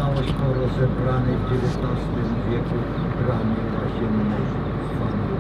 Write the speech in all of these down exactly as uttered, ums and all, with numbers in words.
całość po rozebranej w dziewiętnastym wieku bramie łaziennej zwanej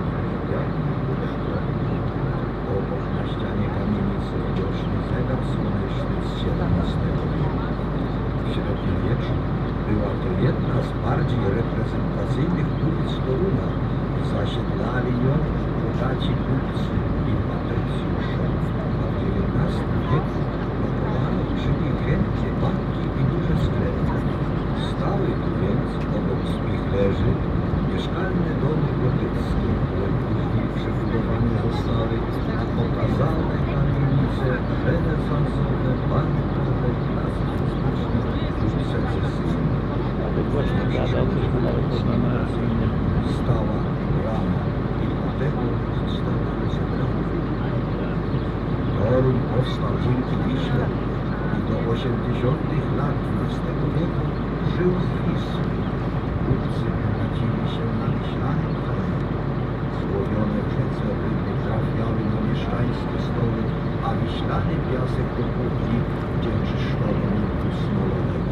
obok na ścianie kamienicy widoczny zegar słoneczny z siedemnastego wieku. W średniowieczu była to jedna z bardziej reprezentacyjnych ulic Torunia. Zasiedlali ją bogaci kupcy i patrycjusze, a w dziewiętnastym wieku lokowano przy niej wielkie banki i duże sklepy. Stały tu więc obok spichlerzy mieszkalne domy gotyckie, które później przebudowane zostały na okazałe kamienice renesansowe, bankowe, klasycystyczne lub secesyjne. Stała brama i dlatego została rozebrana. Toruń powstał dzięki Wiśle i do osiemdziesiątych lat dwudziestego wieku żył z Wisły. Kupcy bogacili się na wiślanym chlebie. Złowione w rzece ryby trafiały na mieszczańskie stoły, a wiślany piasek do kuchni, gdzie czyszczono nitki smolowe.